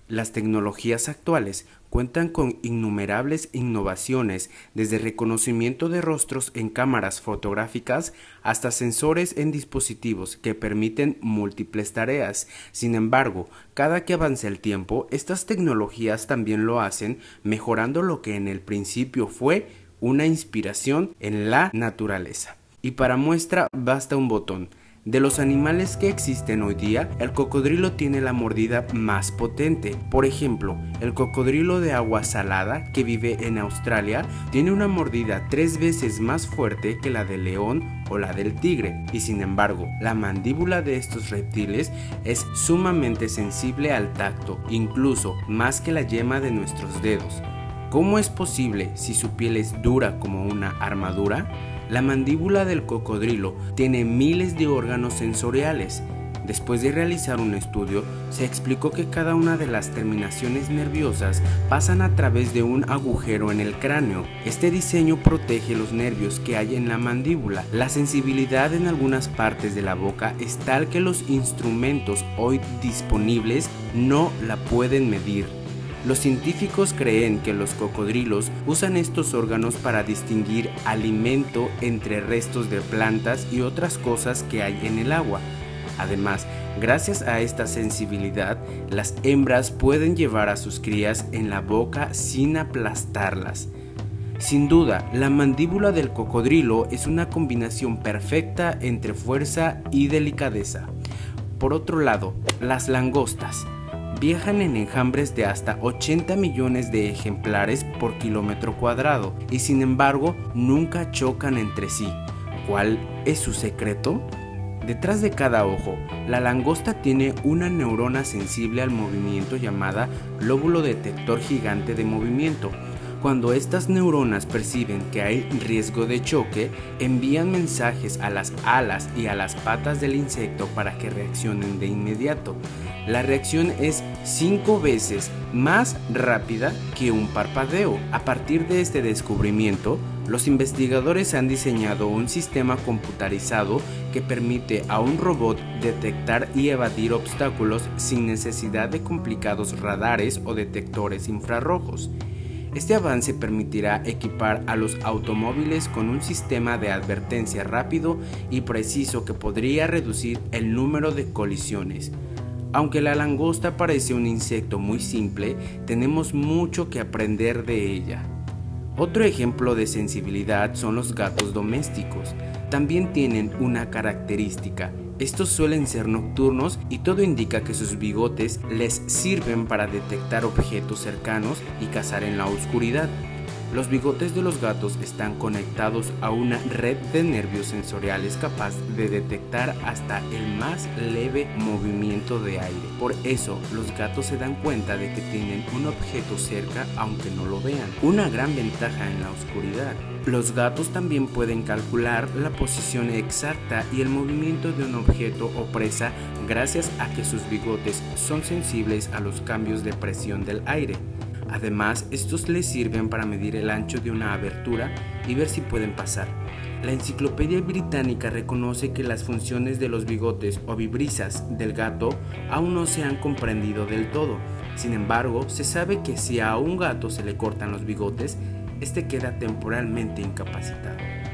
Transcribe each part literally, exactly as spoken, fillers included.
Las tecnologías actuales cuentan con innumerables innovaciones, desde reconocimiento de rostros en cámaras fotográficas hasta sensores en dispositivos que permiten múltiples tareas. Sin embargo, cada que avanza el tiempo, estas tecnologías también lo hacen, mejorando lo que en el principio fue una inspiración en la naturaleza. Y para muestra basta un botón. De los animales que existen hoy día, el cocodrilo tiene la mordida más potente. Por ejemplo, el cocodrilo de agua salada que vive en Australia tiene una mordida tres veces más fuerte que la del león o la del tigre, y sin embargo, la mandíbula de estos reptiles es sumamente sensible al tacto, incluso más que la yema de nuestros dedos. ¿Cómo es posible si su piel es dura como una armadura? La mandíbula del cocodrilo tiene miles de órganos sensoriales. Después de realizar un estudio, se explicó que cada una de las terminaciones nerviosas pasan a través de un agujero en el cráneo. Este diseño protege los nervios que hay en la mandíbula. La sensibilidad en algunas partes de la boca es tal que los instrumentos hoy disponibles no la pueden medir. Los científicos creen que los cocodrilos usan estos órganos para distinguir alimento entre restos de plantas y otras cosas que hay en el agua. Además, gracias a esta sensibilidad, las hembras pueden llevar a sus crías en la boca sin aplastarlas. Sin duda, la mandíbula del cocodrilo es una combinación perfecta entre fuerza y delicadeza. Por otro lado, las langostas viajan en enjambres de hasta ochenta millones de ejemplares por kilómetro cuadrado y sin embargo nunca chocan entre sí. ¿Cuál es su secreto? Detrás de cada ojo, la langosta tiene una neurona sensible al movimiento llamada lóbulo detector gigante de movimiento. Cuando estas neuronas perciben que hay riesgo de choque, envían mensajes a las alas y a las patas del insecto para que reaccionen de inmediato. La reacción es cinco veces más rápida que un parpadeo. A partir de este descubrimiento, los investigadores han diseñado un sistema computarizado que permite a un robot detectar y evadir obstáculos sin necesidad de complicados radares o detectores infrarrojos. Este avance permitirá equipar a los automóviles con un sistema de advertencia rápido y preciso que podría reducir el número de colisiones. Aunque la langosta parece un insecto muy simple, tenemos mucho que aprender de ella. Otro ejemplo de sensibilidad son los gatos domésticos. También tienen una característica. Estos suelen ser nocturnos y todo indica que sus bigotes les sirven para detectar objetos cercanos y cazar en la oscuridad. Los bigotes de los gatos están conectados a una red de nervios sensoriales capaz de detectar hasta el más leve movimiento de aire. Por eso, los gatos se dan cuenta de que tienen un objeto cerca aunque no lo vean. Una gran ventaja en la oscuridad. Los gatos también pueden calcular la posición exacta y el movimiento de un objeto o presa gracias a que sus bigotes son sensibles a los cambios de presión del aire. Además, estos les sirven para medir el ancho de una abertura y ver si pueden pasar. La Enciclopedia Británica reconoce que las funciones de los bigotes o vibrisas del gato aún no se han comprendido del todo. Sin embargo, se sabe que si a un gato se le cortan los bigotes, este queda temporalmente incapacitado.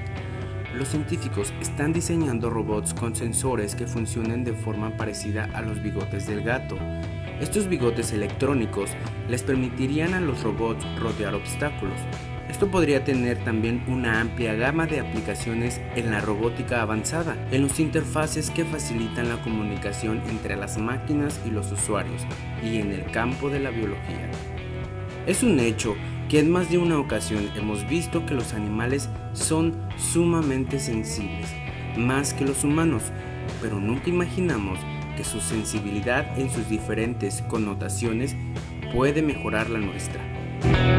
Los científicos están diseñando robots con sensores que funcionen de forma parecida a los bigotes del gato. Estos bigotes electrónicos les permitirían a los robots rodear obstáculos. Esto podría tener también una amplia gama de aplicaciones en la robótica avanzada, en los interfaces que facilitan la comunicación entre las máquinas y los usuarios, y en el campo de la biología. Es un hecho que en más de una ocasión hemos visto que los animales son sumamente sensibles, más que los humanos, pero nunca imaginamos que su sensibilidad en sus diferentes connotaciones puede mejorar la nuestra.